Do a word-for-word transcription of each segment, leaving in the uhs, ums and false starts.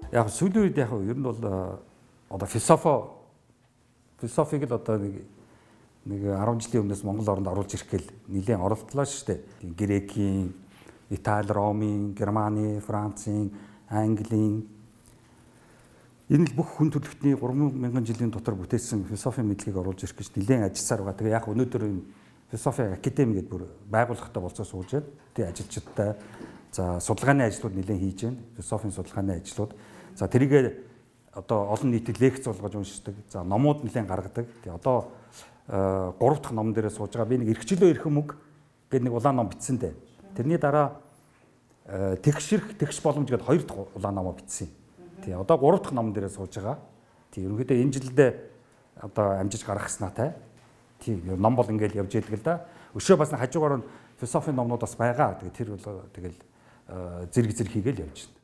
Яг сүүлийн үед яг ер нь бол одоо философи философиг л одоо нэг нэг арван жилийн өмнөөс Монгол оронд оруулж ирэх гээл нэлээд оролдлоо шүү дээ. Грекийн, Итали, Ромын, Германы, Францын, Английн энэ л бүх хүн төрөлхтний гурван мянган жилийн дотор бүтээсэн философийн мэдлэгийг оруулж ирэх гэж нэлээд ажилласаар байгаа. Тэгээ яг өнөөдөр энэ философи академи гэдэг бүр байгууллагатай болцоо сууж байна. Тэгээ ажилчидтай за судалгааны ажлууд нэлээд хийж байна. Философийн судалгааны ажлууд. За тэрийгээ одоо олон нийтэд лекц болгож уншдаг. За номууд нэлээд гаргадаг. Тэгээ одоо гурав дахь ном дээрээ сууж байгаа. Би нэг эрхчлөө эрхэм үг гэдэг нэг улаан ном бичсэн дээ. Тэрний дараа тэгшэрх тэгш боломж гэдэг хоёр дахь улаан номоо бичсэн. Тий одоо гурав дахь ном дээрээ сууж байгаа. Тий ерөнхийдөө энэ жилдээ одоо амжиж гаргаснаатай. Тий ном бол ингээл явж идэг л да. Өшөө бас хажуугаар нь философийн номнууд бас байгаа. Тэгээ тэр бол тэгэл зэрэг зэрэг хийгээл явж байна.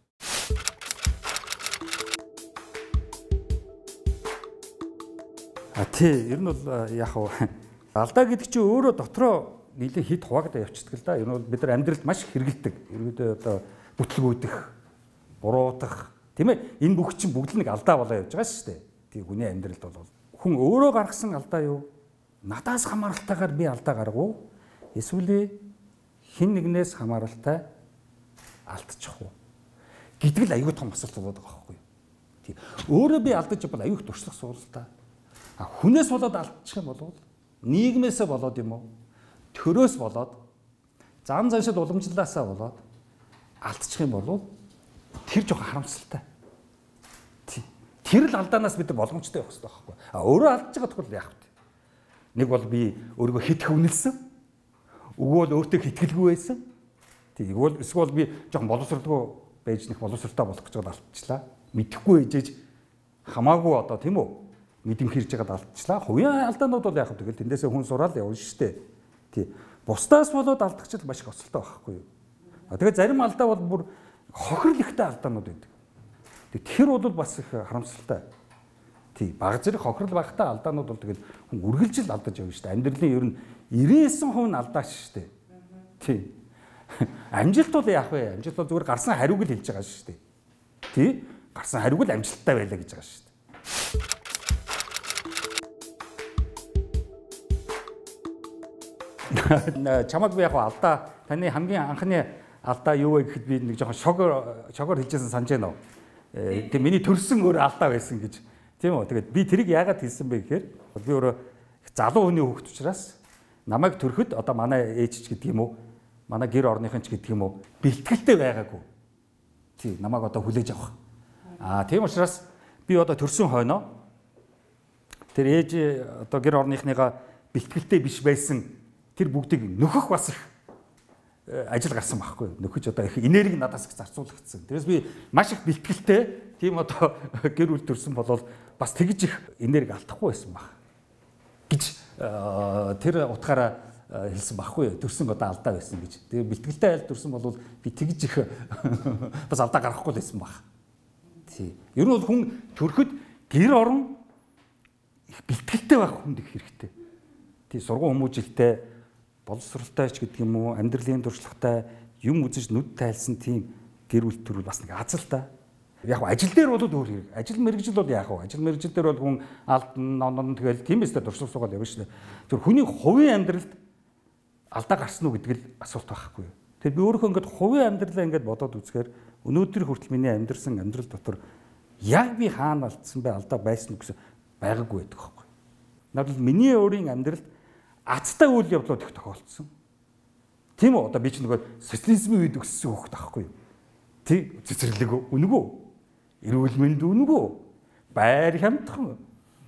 А тий ер нь бол яг алдаа гэдэг чинь өөрөө дотроо нэлээд хит хуваагдаа явчихдаг л да. Ер нь бол бид нар амьдралд маш их хэрэгэлдэг. Ерөөдөө одоо бүтлгүүдэх, буруутах тийм ээ энэ бүх чинь бүгд нэг алдаа болоо явж байгаа шүү дээ. Тий хүний амьдралд бол хүн өөрөө гаргасан алдаа юу? Надаас хамааралтайгаар би алдаа гаргав. Эсвэл хин нэгнээс хамааралтай алдчих уу? Гэдэг л аюул том асуулт болоод байгаа байхгүй юу? Тий өөрөө би алдаж бол аюул их туршлах суултаа. А хүнээс болоод алдчих юм бол нийгмээсээ болоод юм уу? Төрөөс болоод зам заншил уламжлалаасаа болоод алдчих юм бол тэр жоохон харамсалтай. Тэр л алдаанаас бид боломжтой явах хэрэгтэй байхгүй. А өөрөө алдаж байгаа тохиол яах вэ? Нэг бол би өөрийгөө хит хүнэлсэн. Өгөө бол өөртөө хитгэлгүй байсан. Тэг бол эсвэл би жоохон боловсралгүй байж нэг боловсралтай болох гэж алдчихлаа. Мэдэхгүй ээжэж хамаагүй одоо тийм үү? Мэдэм хэрж байгаад алдчихлаа. Хувийн алдаанууд бол яах вэ? Тэгэл тэндээсээ хүн сураал явна шүү дээ. Тий. Бусдаас болоод алдагчл маш их оцолтой байхгүй юу? А тэгээ зарим алдаа бол бүр хохирол ихтэй алдаанууд байдаг. Тэр бол бас их харамсалтай. Тий, баг зэрэг хохирол багтай алдаанууд бол тэгэл хүн үргэлжил алдаж явна шүү дээ. Амьдралын ер нь девяносто процент нь алдаач шүү дээ. Тий. Амжилт бол яах вэ? Амжилт бол зүгээр гарсан хариуг л хэлж байгаа шүү дээ. Тий? Гарсан хариуг л амжилттай байлаа гэж байгаа шүү дээ. Чамаг би яг алдаа таны хамгийн анхны алдаа юу вэ гэхэд би нэг жоохон шогоор шогоор хэлжсэн санаж байна уу? Тэгээ миний төрсөн өөр алдаа байсан гэж. Тийм үү? Тэгээд би тэрийг яагаад хэлсэн бэ гэхээр би өөрөө залуу хүний хүүхэд учраас намайг төрөхөд одоо манай ээж ч гэдэг юм уу? Манай гэр орныхан ч гэдэг юм уу? Бэлтгэлтэй байгаагүй. Тий, намайг одоо хүлээж авах. Аа, тийм учраас би одоо төрсөн хойноо тэр ээж одоо гэр орныхныгаа бэлтгэлтэй биш байсан тэр бүгдийг нөхөх бас их ажил гарсан байхгүй юу. Нөхөж одоо их энерги надаас их зарцуулагдсан. Тэрээс би маш их бэлтгэлтэй тийм одоо гэр бүл төрсөн болол бас тэгж их энерги алдахгүй байсан баг гэж тэр утгаараа хэлсэн байхгүй юу. Төрсөн одоо алдаа байсан гэж. Тэгээ бэлтгэлтэй айл төрсөн болол би тэгж их бас алдаа гаргахгүй байсан баг. Тий. Ер нь бол хүн төрөхөд гэр орон их бэлтгэлтэй байх хүнд их хэрэгтэй. Тий, сургууль хүмүүжилтэй боловсралтай ч гэдэг юм уу, амьдралын туршлагатай юм үзэж нүд тайлсан тийм гэр бүл төрөл бас нэг аз л та. Яг ажил дээр бол өөр хэрэг. Ажил мэргэжил бол яах вэ? Ажил мэргэжил дээр бол хүн алдан, нонон тэгэл тийм эстэй туршлага суугаад явна шүү дээ. Тэр хүний хувийн амьдралд алдаа гарсан уу гэдэг л асуулт байхгүй юу? Тэр би өөрөө ингээд хувийн амьдралаа ингээд бодоод үзэхээр өнөөдөр хүртэл миний амьдрсан амьдрал дотор яг би хаана алдсан бэ, алдаа байсан уу гэсэн байгаагүй байдаг байхгүй юу? Надад миний өөрийн амьдралд азтай үйл явдлууд их тохиолдсон. Тийм үү? Одоо би ч нөгөө социализмын үед өссөн хүүхэд байхгүй юу? Тий, цэцэрлэг үнэгүй. Эрүүл мэнд үнэгүй. Байр хямдхан.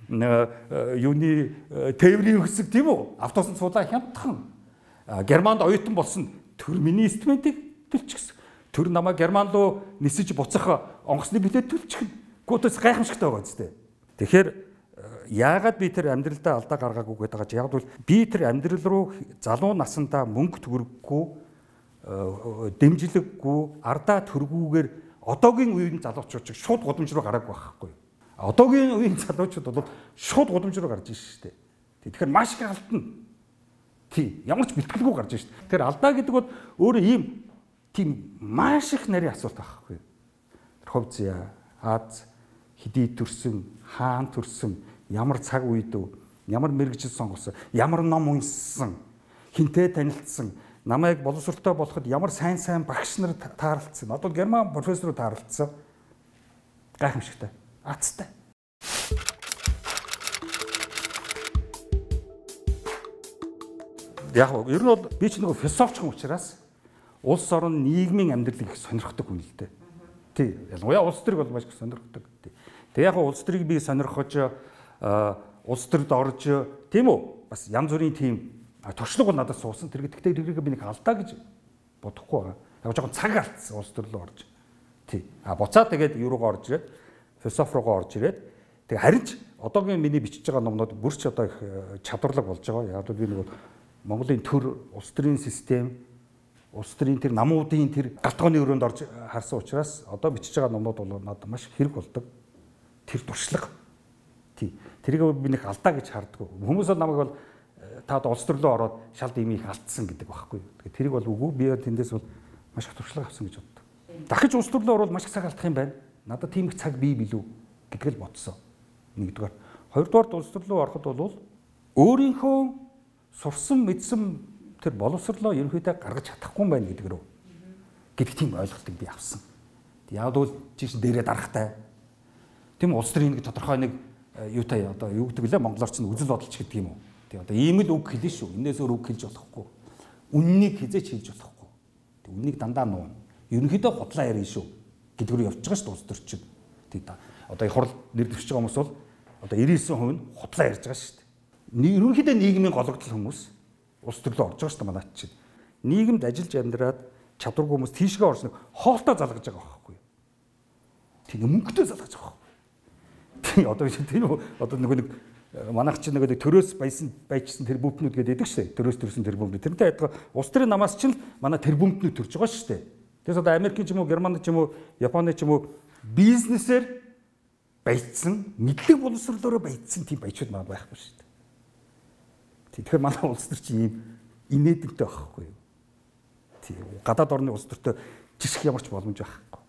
Юуны тээврийн өсөг тийм үү? Автобусанд суулаа хямдхан. Германд оюутан болсон төр миний стипендийг төлчихсөн. Тэр намайг Герман руу нисэж буцах онгоцны билет төлчихнэ. Гүйтс гайхамшигтай байгаа зү. Тэгэхээр яагаад би тэр амьдралдаа алдаа гаргаагүй гэдэг байгаа чи яг бол би тэр амьдрал руу залуу насандаа мөнгө төгрөггүй дэмжлэггүй ардаа төргүүгээр одоогийн үеийн залуучууд ч шууд гудамж руу гараагүй байхгүй. Одоогийн үеийн залуучууд бол шууд гудамж руу гарч ирж штэ. Тэгэхээр маш их алдна. Тий, ямар ч бэлтгэлгүй гарч ирж штэ. Тэр алдаа гэдэг бол өөрөө ийм тийм маш их нарийн асуулт байхгүй. Ховзя Аз хэдий төрсөн, хаан төрсөн, ямар цаг үед өв, ямар мэрэгжил сонгосон, ямар ном уншсан, хинтээ танилцсан, намайг боловсролтой болоход ямар сайн сайн багш нар таарлцсан. Одоо герман профессор таарлцсан. Гайхамшигтай. Азтай. Яг нь ер нь бол би ч нэг философчхон учраас улс орон нийгмийн амьдралыг их сонирхдаг хүн л дээ. Тий. Ялангуяа улс төрийг бол маш их сонирхдаг. Тий. Тэгээ яг улс төрийг би сонирхож улс төрд орж тийм үү? Бас янз бүрийн тийм туршлага бол надад суусан. Тэр гэхдээ тэрийг би нэг алдаа гэж бодохгүй байгаа. Яг жоохон цаг алдсан улс төр рүү орж. Тий. А буцаа тэгээд юу руу орж ирээд философи руугаа орж ирээд тэг харин ч одоогийн миний бичиж байгаа номнууд бүр ч одоо их чадварлаг болж байгаа. Яг л би нэг Монголын төр, улс төрийн систем, улс төрийн тэр намуудын тэр галтгооны өрөөнд орж харсан учраас одоо бичиж байгаа номнууд бол надад маш хэрэг болдог. Тэр туршлага. Тий. Тэрийг би нэг алдаа гэж харддаг. Хүмүүс бол намайг бол та улс төрлөө ороод шал димийг алдсан гэдэг байхгүй. Тэгэхээр тэрийг бол үгүй би тэндээс бол маш их туршлага авсан гэж боддог. Дахиж улс төрлөө ороод маш их цаг алдах юм байна. Надад тийм их цаг бий билүү гэдгийг л бодсон. Нэгдүгээр. Хоёрдугаар улс төрлөө ороход бол өөрийнхөө сурсан мэдсэн тэр боловсрлоо ерөнхийдөө гаргаж чадахгүй юм байна гэдэг рүү. Гэдэг тийм ойлголтыг би авсан. Яг бол жишээ дээрээ дарахтай. Тийм улс төрийн нэг тодорхой нэг юутай одоо юу гэдэг лээ монголоор ч үзэл бодолч гэдэг юм уу. Тий одоо ийм л үг хэлнэ шүү. Энээс өөр үг хэлж болохгүй. Үннийг хизээч хэлж болохгүй. Тий үннийг дандаа нуун. Ерөнхийдөө худлаа ярина шүү гэдэг рүү явж байгаа шүү улс төрчин. Тий одоо их хурл нэр дэвшиж байгаа хүмүүс бол одоо девяносто percent хувь нь худлаа ярьж байгаа шүү дээ. Ерөнхийдөө нийгмийн гологдол хүмүүс улс төрлөө орж байгаа шүү дээ манайд чинь. Нийгэмд ажиллаж амьдраад чадваргүй хүмүүс тийшгээ орж нэг хоолтой залгаж байгаа байхгүй юу. Тийм мөнгөтэй залгаж байгаа байхгүй. Тийм одоо тийм одоо нөгөө нэг манайх чинь нөгөө төрөөс баясан байжсан тэр бүмтнүүд гэдэг байдаг шүү дээ. Төрөөс төрсөн тэр бүмтнүүд. Тэрнтэй адилхан улс төрийн намаас чинь манай тэр бүмтнүүд төрж байгаа шүү дээ. Тэгээс одоо Америк ч юм уу, Герман ч юм уу, Японы ч юм уу бизнесээр баяжсан, мэдлэг боловсролоор баяжсан тийм баячууд маань байхгүй шүү дээ. Тэгэхээр манай улс төр чинь ийм инээдэнтэй байхгүй юу? Тийм. Гадаад орны улс төртөө жишг ямар ч боломж байхгүй.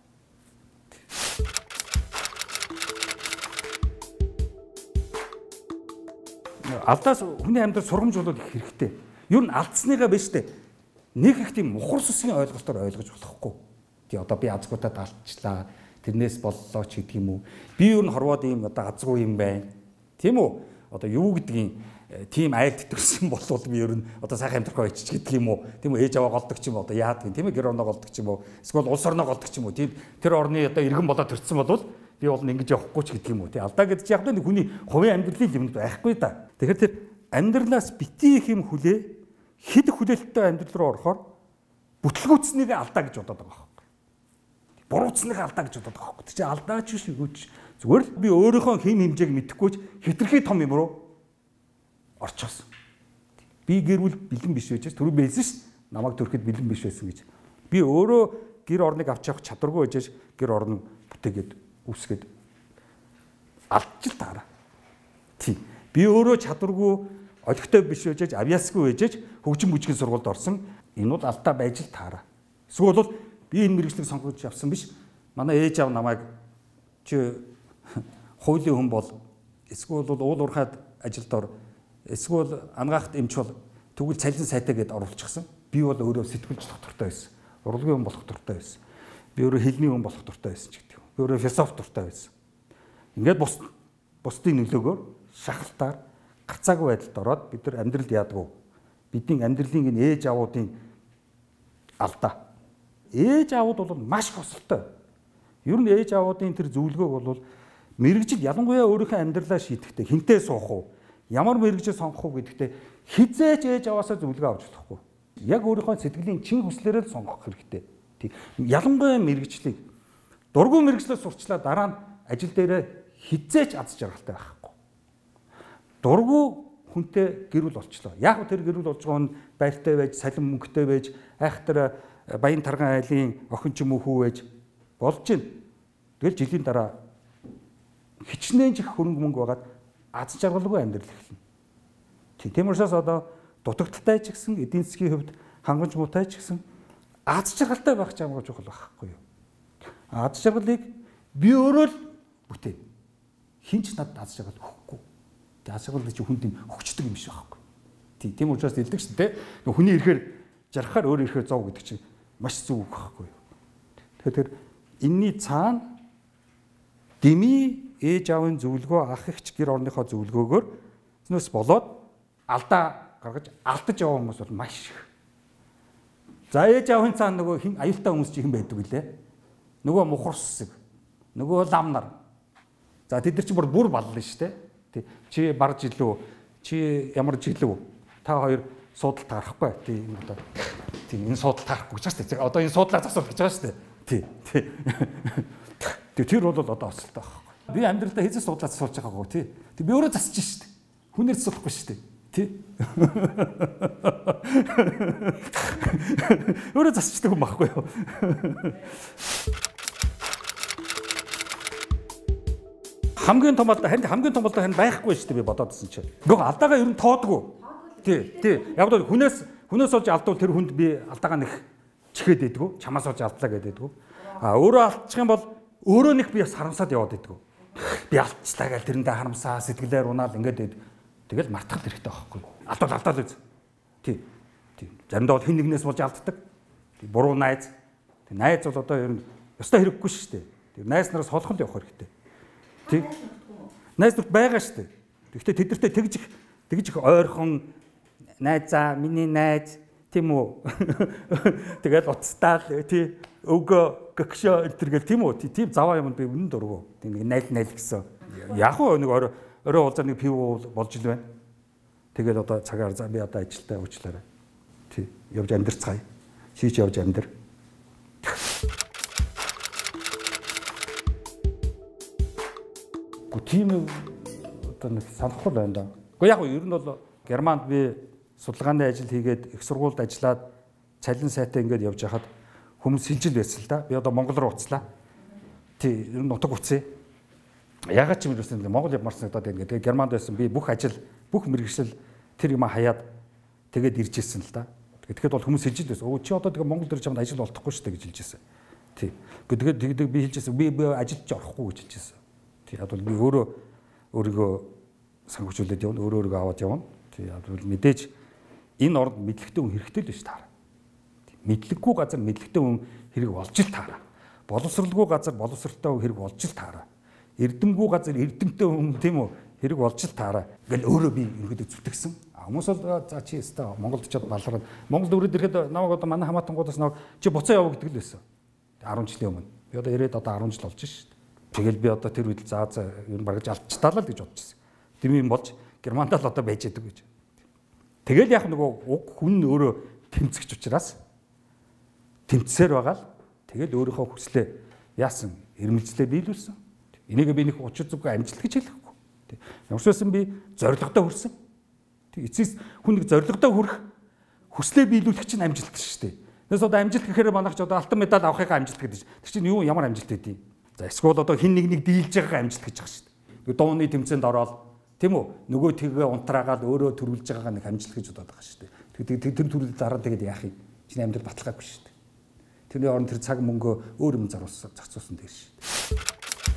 Алдаас хүний амьдрал сургамжуулах хэрэгтэй. Юу н алдсныгаа биш дээ. Нэг их тийм мухар сүсгийн ойлголтоор ойлгож болохгүй. Тий одоо би азгуудад алдчихлаа. Тэрнээс боллоо ч гэдэг юм уу. Би юу н хорвоод ийм одоо азгүй юм байна. Тийм үү? Одоо юу гэдгийг тийм айлд төрсэн болвол би ер нь одоо сайхан амьдрах байж гэдэг юм уу. Тийм үү? Ээж аваа голдог ч юм уу. Одоо яадаг юм. Тийм ээ? Гэр орноо голдог ч юм уу. Эсвэл улс орноо голдог ч юм уу. Тийм тэр орны одоо иргэн болоод төрсэн болвол би бол ингэж явахгүй ч гэдэг юм уу. Тийм алдаа гэдэг чинь яг нэг хүний хувийн амьдралын юмд байхгүй да. Тэгэхээр тэр амьдралаас битгий их юм хүлээ хэд хүлээлттэй амьдрал руу орохоор бүтлгүүцнийг алдаа гэж бодоод байгаа байхгүй. Буруутсныг алдаа гэж бодоод байгаа байхгүй. Тэр чинь алдаач биш үгүй. Зүгээр л би өөрийнхөө хэм хэмжээг мэдэхгүй ч хитрхи том юм руу орчихсон. Би гэр бүл бэлэн биш байж түрүү байсан ш. Намайг төрөхөд бэлэн биш байсан гэж. Би өөрөө гэр орныг авч явах чадваргүй байж гэр орн бүтээгээд үсгээд алдчих таараа. Тий. Би өөрөө чадваргүй олигтой биш байж авьяасгүй байж хөгжин бүжгийн сургуульд орсон. Энэ бол алдаа байж л таараа. Эсвэл бол би энэ мэргэжлийг сонгож явсан биш. Манай ээж аав намайг чи хуулийн хүн бол эсвэл бол уул уурхайд ажилд ор эсвэл ангаахт эмч бол тэгвэл цалин сайтай гэдээ оруулчихсан. Би бол өөрөө сэтгүүлч доктортой байсан. Урлагийн хүн болох дуртай байсан. Би өөрөө хэлний хүн болох дуртай байсан ч гэдэг. Би өөрөө философи дуртай байсан. Ингээд бус бусдын нөлөөгөөр шахалтаар гарцаагүй байдалд ороод бид нар амьдралд яадаг. Бидний амьдралын энэ ээж авуудын алдаа. Ээж аауд бол маш их осолтой. Ер нь ээж аавуудын тэр зөвлөгөөг бол мэрэгжил ялангуяа өөрийнхөө амьдралаа шийдэхдээ хинтээ суух уу, ямар мэрэгжил сонгох уу гэдэгтээ хизээч ээж аваасаа зөвлөгөө авч болохгүй. Яг өөрийнхөө сэтгэлийн чин хүслээрээ л сонгох хэрэгтэй. Тийм. Ялангуяа мэрэгжлийг дургүй мэрэгжлээ сурчлаа дараа нь ажил дээрээ хизээч аз жаргалтай байхгүй. Дургүй хүнтэй гэр бүл болчлоо. Яг тэр гэр бүл болж байгаа нь байртай байж, салин мөнгөтэй байж, айхтар баян тарган айлын охин ч юм уу хүү байж болж байна. Тэгэл жилийн дараа хичнээн чих хөрөнгө мөнгө байгаад аз жаргалгүй амьдрал эхэлнэ. Тийм учраас одоо дутагдaltaй ч гэсэн эдийн засгийн хувьд хангамж муутай ч гэсэн аз жаргалтай байх ч ямар чухал байхгүй юу? Аз жаргалыг би өөрөө л бүтээн. Хинч над аз жаргал өгөхгүй. Тэгээ аз жаргал чи хүн тийм өгчдөг юм шиг байхгүй. Тийм тийм учраас хэлдэг шүү дээ. Хүний ирэхээр жаргахаар өөр ирэхээр зов гэдэг чинь маш зөв үг байхгүй юу. Тэгэхээр энэний цаана дими ээж аавын зөвлөгөө ах эгч гэр орныхоо зөвлөгөөгөөр зэнээс болоод алдаа гаргаж алдаж яваа хүмүүс бол маш их. За ээж аавын цаана нөгөө хин аюултай хүмүүс чи хэн байдаг вүлээ? Нөгөө мухар сүсэг, нөгөө лам нар. За тэд нар чи бүр баллаа шүү дээ. Тий. Чи бар жилүү, чи ямар жилүү? Та хоёр суудалд гарахгүй. Тий энэ одоо тий энэ суудалд гарахгүй гэж байна шүү дээ. Одоо энэ суудлаар засвал гэж байгаа шүү дээ. Тий. Тий. Тэгээ тэр бол одоо оцолтой байхгүй. Би амьдралдаа хэзээ суудлаар засуулж байгаагүй тий. Тэг би өөрөө засчих шүү дээ. Хүнээр засуулахгүй шүү дээ. Тий. Өөрөө засчдаг юм байхгүй юу? Хамгийн том алдаа харин хамгийн том алдаа харин байхгүй шүү дээ би бодоодсэн чинь. Нөгөө алдаагаа ер нь тоодгүй. Тий, тий. Яг л хүнээс хүнээс олж алдвал тэр хүнд би алдаагаа нэг чихээд байдгүй. Чамаас олж алдлаа гэдэг байдгүй. А өөрөө алдчих юм бол өөрөө нэг би харамсаад яваад байдгүй. Би алдчихлаа гэж тэрэндээ харамсаа сэтгэлээр унаал ингээд байд. Тэгэл мартах хэрэгтэй байхгүй. Алдвал алдаа л үз. Тий. Тий. Заримдаа бол хэн нэгнээс болж алддаг. Тий. Буруу найз. Тий. Найз бол одоо ер нь ёстой хэрэггүй шүү дээ. Тий. Найз нараас холхон л явах хэрэгтэй. Тий. Найз нүрт байгаа шүү дээ. Гэхдээ тэдэртээ тэгж их тэгж их ойрхон найзаа, миний найз тийм үү. Тэгээд уцтаал тий өгөө гөгшөө энтэргээл тийм үү. Тийм заваа юмд би үнэн дургу. Тийм нэг найл найл гэсэн. Яг уу нэг орой орой уулзаар нэг пив болж ил байна. Тэгээд одоо цагаар за би одоо ажилдаа уучлаарай. Тий явж амьдрцгаая. Чи ч явж амьдр. Тийм одоо нэг санахгүй байна да. Гэхдээ яг ер нь бол Германд би судалгааны ажил хийгээд их сургуульд ажиллаад цалин сайтай ингээд явж хахад хүмүүс хилжил байсан л да. Би одоо Монгол руу уцлаа. Тий ер нь нутаг уцъя. Ягаад ч юм ерөөсөн Монгол явмаар санагдаад байна. Тэгээ Германд байсан би бүх ажил бүх мэргэжил тэр юм хаяад тэгээд ирж ирсэн л да. Тэгэхэд бол хүмүүс хилжил байсан. Өө чи одоо тэгээ Монгол ирж чамд ажил олдохгүй шүү дээ гэж хэлж ирсэн. Тий. Тэгээд тэгээд би хэлж ирсэн. Би би ажилч орохгүй гэж хэлж ирсэн. Яг бол би өөрөө өөрийгөө сангуулжуулаад явна, өөрөө өөрийгөө аваад явна. Яг бол мэдээж энэ орнд мэдлэгтэй хүн хэрэгтэй л биш таараа. Мэдлэггүй газар мэдлэгтэй хүн хэрэг болж л таараа. Боловсралгүй газар боловсралтай хүн хэрэг болж л таараа. Эрдэмгүй газар эрдэмтэй хүн тийм үү хэрэг болж л таараа. Ингээл өөрөө би ерөөдөө зүтгэсэн. Хүмүүс бол за чи өстой Монголд очиод балараад Монголд өрөөд ирэхэд намайг одоо манай хамаатангуудаас намайг чи буцаа яваа гэдэг л байсан. арван жилийн өмнө. Би одоо ирээд одоо арван жил болж шүү дээ. Тэгэл би одоо тэр үед заа заа ер нь баргаж алдчихтаа л гэж бодчихсон. Тийм юм болж Германд л одоо байж байгаа гэж. Тэгэл яг нөгөө уг хүн өөрөө тэмцэгч учраас тэмцсээр байгаа л тэгэл өөрийнхөө хүслээ яасан эрмэлзлээ биелүүлсэн. Энийг би нэг учир зүггүй амжилт гэж хэлэхгүй. Ямарчсан би зорилгодоо хүрсэн. Тэг эцэс хүн нэг зорилгодоо хүрэх хүслээ биелүүлэх чинь амжилт шүү дээ. Тэгээс одоо амжилт гэхээр манайх ч одоо алтан медаль авахыг амжилт гэдэг чинь. Тэр чинь юу ямар амжилт байдгийг. За эсвэл одоо хин нэг нэг дийлж байгаа амжилт гэж байгаа шүү дээ. Дууны тэмцээнд ороод тийм үү? Нөгөө тгээ унтраагаад өөрөө төрүүлж байгаагаа нэг амжилт гэж бодоод байгаа шүү дээ. Тэр тэр төрөл дараа тэгээд яах юм? Чиний амьдрал баталгаагүй шүү дээ. Тэрний оронд тэр цаг мөнгөө өөр юм зарцуулсан зарцуулсан дээр шүү дээ.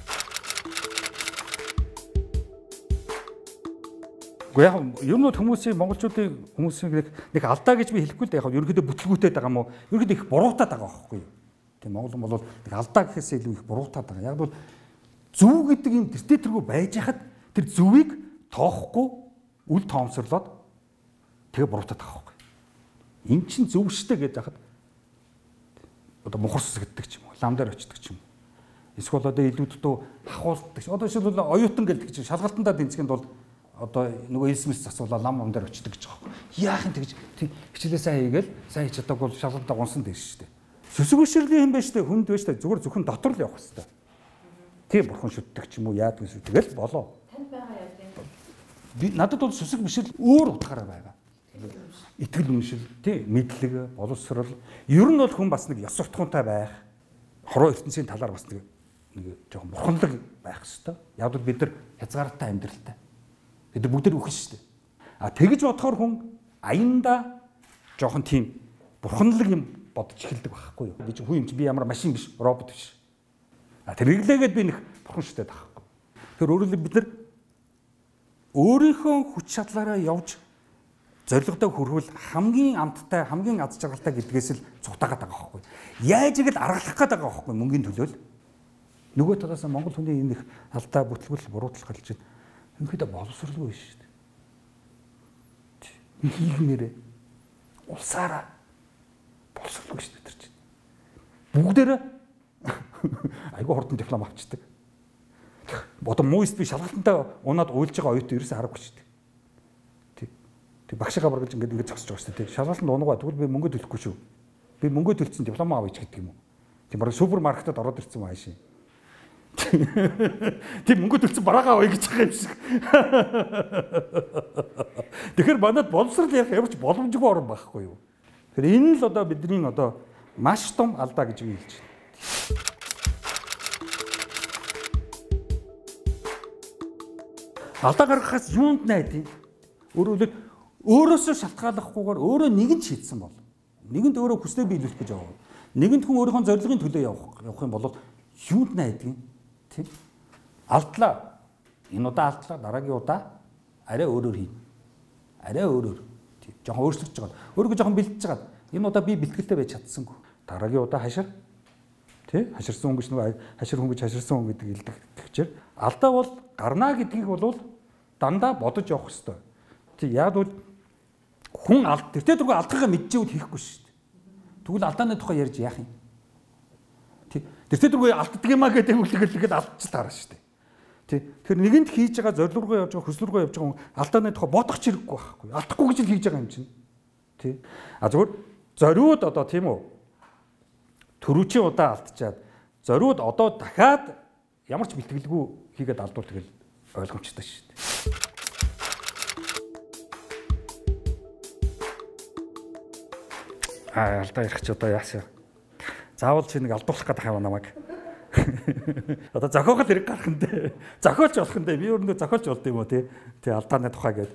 Гэхдээ яг ер нь хүмүүсийн монголчуудын хүмүүсийн нэг алдаа гэж би хэлэхгүй л дээ. Яг ерөнхийдөө бүтлгүүтээд байгаа юм уу? Ерөнхийдөө их буруутаад байгаа байхгүй юу? Тийм Монгол бол нэг алдаа гэхээсээ илүү их буруутаад байгаа. Яг бол зөв гэдэг юм тэртээ тэргүй байж хахад тэр зөвийг тоохгүй үл тоомсорлоод тэгээ буруутаад байгаа байхгүй. Эн чинь зөв штэ гэж хахад одоо мухарс гэдэг ч юм уу, лам дээр очдөг ч юм уу. Эсвэл одоо илүү дутуу хахуулдаг. Одоо жишээлбэл оюутан гэдэг чинь шалгалтандаа тэнцгэнд бол одоо нөгөө эсмэс засуулаа лам ам дээр очдөг гэж байгаа юм. Яах юм тэгж хичээлээ сайн хийгээл сайн хийж чадаагүй бол шалгалтаа гонсон дээр шүү дээ. Сүсэг бишрлийн юм байна шүү дээ. Хүнд байна шүү дээ. Зүгээр зөвхөн дотор л явах хэрэгтэй. Тийм бурхан шүтдэг ч юм уу яадаг гэсэн тэгэл болоо. Танд байгаа яа тийм. Би надад бол сүсэг бишрэл өөр утгаараа байгаа. Итгэл үншил, тийм мэдлэг, боловсрал. Ер нь бол хүн бас нэг ёс суртахуунтай байх. Хороо ертөнцийн талаар бас нэг нэг жоохон бурханлаг байх хэрэгтэй. Яг л бид нар хязгаартай амьдралтай. Бид нар бүгд л үхэн шүү дээ. А тэгж бодохоор хүн аяндаа жоохон тийм бурханлаг юм бодож эхэлдэг байхгүй юу? Би чинь хүн юм чи би ямар машин биш, робот биш. А тэргэлээгээд би нэг бурхан шүтээд байхгүй. Тэгэхээр өөрөөр бид нар өөрийнхөө хүч чадлаараа явж зорилгодоо хүрвэл хамгийн амттай, хамгийн аз жаргалтай гэдгээс л цутаагаад байгаа байхгүй. Яаж игэл аргалах гээд байгаа байхгүй мөнгөний төлөөл. Нөгөө талаас нь Монгол хүний энэ их алдаа бүтлгүүл буруутгал гарч байна. Өнөөдөө боловсралгүй биш шүү дээ. Хийгмээрээ улсаараа боловсралгүй шүү дээ тэр чинь. Бүгдээрээ айгүй хурдан диплом авчдаг. Одоо мууст би шалгалтантай унаад уйлж байгаа оюутан ерөөсөө харахгүй шүү дээ. Тий. Тэг багшаа баргалж ингээд ингээд зогсож байгаа шүү дээ. Шалгалтанд унаагаа тэгвэл би мөнгө төлөхгүй шүү. Би мөнгө төлсөн диплом авъя гэдэг юм уу. Тэг бараг супермаркетад ороод ирсэн юм аашийн. Тэг мөнгө төлсөн бараагаа авъя гэж байгаа юм шиг. Тэгэхээр манайд боловсрал явах ямар ч боломжгүй орн байхгүй юу. Тэгэхээр энэ л одоо бидний одоо маш том алдаа гэж би хэлж байна. Алдаа гаргахаас юунд найдیں۔ Өөрөөр хэлбэл өөрөөсөө шалтгааллахгүйгээр өөрөө нэгэн ч шийдсэн бол. Нэгэнд өөрөө хүснээ биелүүлэх гэж яваа. Нэгэнд хүн өөрийнхөө зорилгын төлөө явах явах юм бол юунд найдیں۔ Тэг. Алдлаа. Энэ удаа алдлаа, дараагийн удаа арай өөрөөр хийнэ. Арай өөрөөр. Тэг. Жохон өөрчлөгдөж байгаа. Өөрийгөө жохон бэлдэж байгаа. Энэ удаа би бэлтгэлтэй байж чадсангүй. Дараагийн удаа хашир. Тэг. Хаширсан хүн гэж нөгөө хашир хүн гэж хаширсан хүн гэдэг хэлдэг. Гэвчээр алдаа бол гарна гэдгийг бол дандаа бодож явах хэрэгтэй. Тэг. Яг бол хүн алд тэртээ түрүү алдахаа мэдчихвэл хийхгүй шүү дээ. Тэгвэл алдааны тухай ярьж яах юм? Тэг. Тэртээ түрүү алддаг юмаа гэдэг үлгэлгээд алдчих таарна шүү дээ. Тэг. Тэгэхээр нэгэнд хийж байгаа зорилго руу явж байгаа хүсэл рүү явж байгаа хүн алдааны тухай бодох ч хэрэггүй байхгүй. Алдахгүй гэж л хийж байгаа юм чинь. Тэг. А зөвхөн зориуд одоо тийм үү? Төрүүчийн удаа алдчихад зориуд одоо дахиад ямар ч бэлтгэлгүй хийгээд алдвал тэгэл ойлгомжтой шүү дээ. Аа алдаа ярих чи одоо яасан. Заавал чи нэг алдуулах гэдэг юм намайг. Одоо зохиогол хэрэг гарах нь дээ. Зохиолч болох нь дээ. Би өөрөө зохиолч болд юм уу тий. Тий алдааны тухай гэдэг.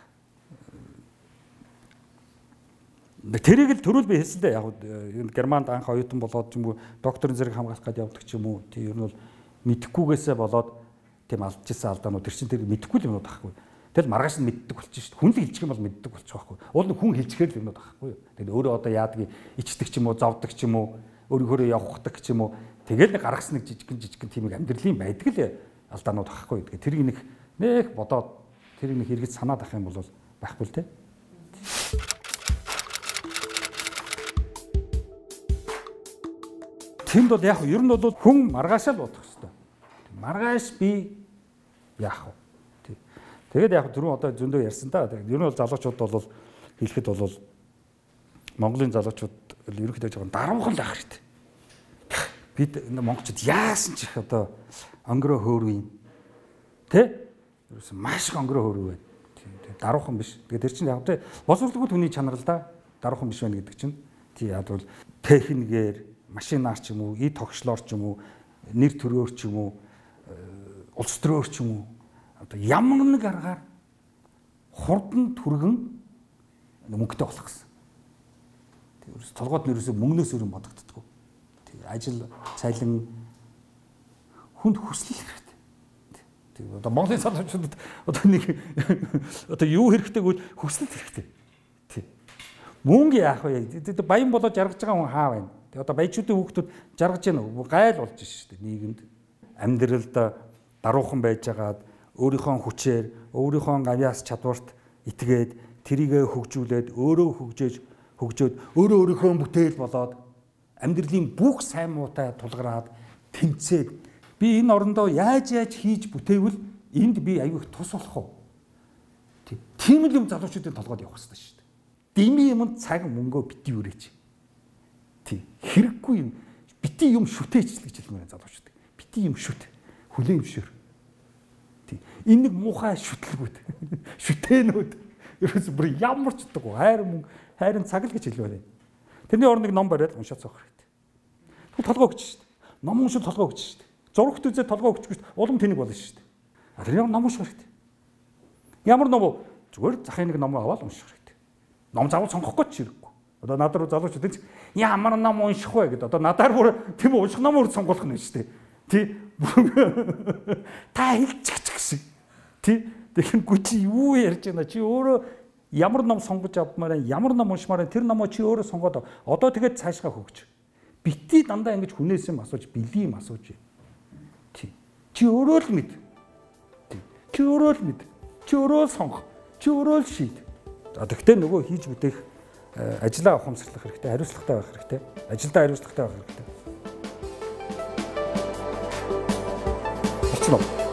Тэрийг л төрүүл би хэлсэн дээ. Яг энэ Германд анх оюутан болоод ч юм уу докторийн зэрэг хамгаалах гээд явдаг ч юм уу. Тий ер нь бол мэдхгүйгээсээ болоод тийм алдчихсан алдаанууд тэр чинь тэр мэдхгүй юмнууд байхгүй. Тэгэл маргааш нь мэддэг болчих шүү дээ. Хүн л хэлчих юм бол мэддэг болчих واخгүй. Уул нь хүн хэлчихээр л юмнууд байхгүй юу. Тэгэл өөрөө одоо яадаг ичдэг ч юм уу, зовдөг ч юм уу, өөрийнхөө явахдаг ч юм уу. Тэгэл нэг гаргасан нэг жижигэн жижигэн тийм амьдралын байдаг л алдаанууд байхгүй. Тэгээ тэрийг нэг нэг бодоод тэрийг нэг хэрэгж санаад ах юм бол байхгүй л те. Тэнд бол яг ер нь бол хүн маргаашаа л бодох хэрэгтэй. Маргааш би яах вэ? Тэгээд яг түрүүн одоо зөндөө ярьсан та. Ер нь бол залуучууд бол хэлэхэд бол Монголын залуучууд ерөнхийдөө жоохон даруухан л ах хэрэгтэй. Бид монголчууд яасан ч их одоо онгороо хөөрвэн. Тэ? Ерөөс маш их онгороо хөөрвэн байна. Тийм даруухан биш. Тэгээд тэр чинь яг тэ боловсролгүй хүний чанар л да. Даруухан биш байна гэдэг чинь. Тий яг бол техникээр, машинаар ч юм уу, и тогшлоор ч юм уу, нэр төрөөр ч юм уу, улс төрөөр ч юм уу одоо ямар нэг аргаар хурдан түргэн мөнгөтэй болох гэсэн. Тэг ерөөс толгойд нь ерөөсөө мөнгнөөс өөр юм бодогддгоо. Тэг ажил цайлан хүнд хүсэл хэрэгтэй. Тэг одоо Монголын залуучуудад одоо нэг одоо юу хэрэгтэй гэвэл хүсэл хэрэгтэй. Тэг мөнгө яах вэ? Баян болоод жаргаж байгаа хүн хаа байна? Тэг одоо баячуудын хүүхдүүд жаргаж яана гайл болж шүү дээ нийгэмд. Амьдралд даруухан байжгаад өөрийнхөө хүчээр, өөрийнхөө авьяас чадварт итгээд, тэрийгэ хөгжүүлээд, өөрөө хөгжөөж, хөгжөөд, өөрөө өөрийнхөө бүтээл болоод амьдралын бүх сайн муутай тулгараад тэмцээд би энэ орондоо яаж яаж хийж бүтээвэл энд би аягүй их тус болох уу? Тийм л юм залуучуудын толгойд явах хэрэгтэй шүү дээ. Дими юмд цаг мөнгөө бити өрөөч. Тий. Хэрэггүй юм. Бити юм шүтээч л гэж хэлмээр залуучууд. Бити юм шүт. Хүлээн зөвшөөр. Энэ нэг муухай шүтлгүүд шүтэнүүд ерөөс бүр ямар ч дагуу хайр мөнгө хайрын цаг л гэж хэлвэрээ. Тэрний орныг ном бариад уншаад суух хэрэгтэй. Тэгвэл толгой өгч шүү дээ. Ном уншил толгой өгч шүү дээ. Зурагт үзээ толгой өгч шүү дээ. Улам тэнэг болно шүү дээ. А тэр ямар ном унших хэрэгтэй. Ямар ном вэ? Зүгээр захын нэг ном аваад унших хэрэгтэй. Ном заавал сонгохгүй ч хэрэггүй. Одоо надад руу залуучууд энэ ямар ном унших вэ гэдэг. Одоо надаар бүр тийм унших номоор сонгох нь шүү дээ. Тий та хэлчих шиг. Тий тэгэхгүй чи юу ярьж байна? Чи өөрөө ямар ном сонгож авмаар ямар ном уншмаар тэр номоо чи өөрөө сонгоод одоо тэгээд цаашгаа хөгж. Бити дандаа ингэж хүнээс юм асууж, били юм асууж. Тий. Чи өөрөө л мэд. Тий. Чи өөрөө л мэд. Чи өөрөө л сонгох. Чи өөрөө л шийд. За тэгтээ нөгөө хийж бүтээх ажлаа ухамсарлах хэрэгтэй, хариуцлагатай байх хэрэгтэй. Ажилдаа хариуцлагатай байх хэрэгтэй. Болчихно уу?